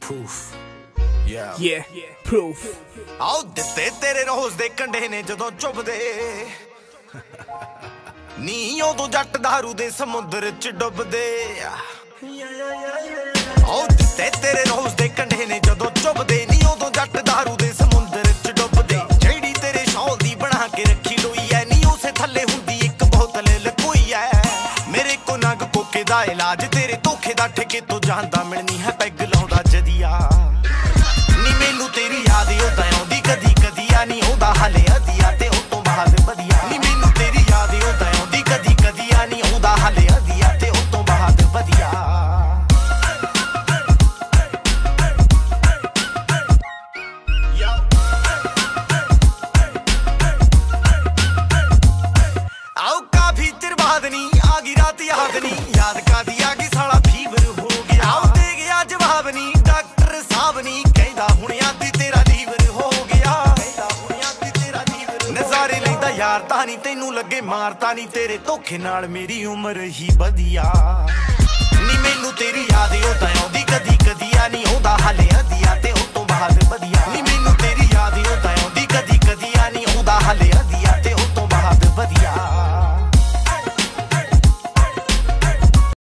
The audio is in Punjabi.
proof. Yeah, proof. ਆਉ ਦਿੱਤੇ ਤੇਰੇ ਰੋਜ਼ ਦੇ ਕੰਢੇ ਨੇ ਜਦੋਂ ਚੁੱਭਦੇ ਨੀ ਉਦੋਂ ਜੱਟ ਦਾਰੂ ਦੇ ਸਮੁੰਦਰ ਚ ਡੁੱਬਦੇ ਆਉ ਦਿੱਤੇ ਤੇਰੇ ਰੋਜ਼ ਦੇ ਕੰਢੇ ਨੇ ਜਦੋਂ ਚੁੱਭਦੇ ਨੀ ਉਦੋਂ ਜੱਟ ਦਾਰੂ ਦੇ ਸਮੁੰਦਰ ਚ ਡੁੱਬਦੇ ਜਿਹੜੀ ਤੇਰੇ ਸ਼ੌਲ ਦੀ ਬਣਾ ਕੇ ਰੱਖੀ ਲੋਈ ਐ ਨੀ ਉਸੇ ਥੱਲੇ ਹੁੰਦੀ ਇੱਕ ਬੋਤਲ ਲਕੋਈ ਐ ਮੇਰੇ ਕੋ ਨਗ ਕੋਕੇ ਦਾ ਇਲਾਜ ਤੇਰੇ ਧੋਖੇ ਦਾ ਠੇਕੇ ਤੋਂ ਜਾਂਦਾ ਮਿਲਣੀ ਹੈ ਪੈਗ ਲਾਉਂਦਾ ਜਦੀਆ ਨੀ ਮੈਨੂੰ ਤੇਰੀ ਯਾਦ ਉਦਾਂ ਆਉਂਦੀ ਕਦੀ ਕਦੀ ਆ ਨੀ ਉਹਦਾ ਹਾਲੇ ਅਧੀਆ ਤੇ ਉਹ ਤੋਂ ਬਾਅਦ ਵਧੀਆ ਨੀ ਮੈਨੂੰ ਤੇਰੀ ਯਾਦ ਉਦਾਂ ਆਉਂਦੀ ਕਦੀ ਕਦੀ ਆ ਨੀ ਉਹਦਾ ਹਾਲੇ ਅਧੀਆ ਤੇ ਉਹ ਤੋਂ ਬਾਅਦ ਵਧੀਆ ਆਓ ਕਾਫੀ ਚਿਰ ਬਾਅਦ ਨੀ ਆ ਗਈ ਰਾਤ ਯਾਦ ਨੀ ਯਾਦ ਕਾਦੀ ਆ ਗਈ ਸਾਲਾ ਫੀਵਰ ਹੋ ਗਿਆ ਆਓ ਦੇ ਗਿਆ ਜਵਾਬ ਨੀ ਡਾਕਟਰ ਸਾਹਿਬ ਨੀ ਕਹਿੰਦਾ ਹੁਣ ਆਦੀ ਤੇਰਾ ਲੀਵਰ ਹੋ ਗਿਆ ਕਹਿੰਦਾ ਹੁਣ ਆਦੀ ਤੇਰਾ ਲੀਵਰ ਨਜ਼ਾਰੇ ਲੈਂਦਾ ਯਾਰ ਤਾਂ ਨਹੀਂ ਤੈਨੂੰ ਲੱਗੇ ਮਾਰਤਾ ਨਹੀਂ ਤੇਰੇ ਧੋਖੇ ਨਾਲ ਮੇਰੀ ਉਮਰ ਹੀ ਵਧੀਆ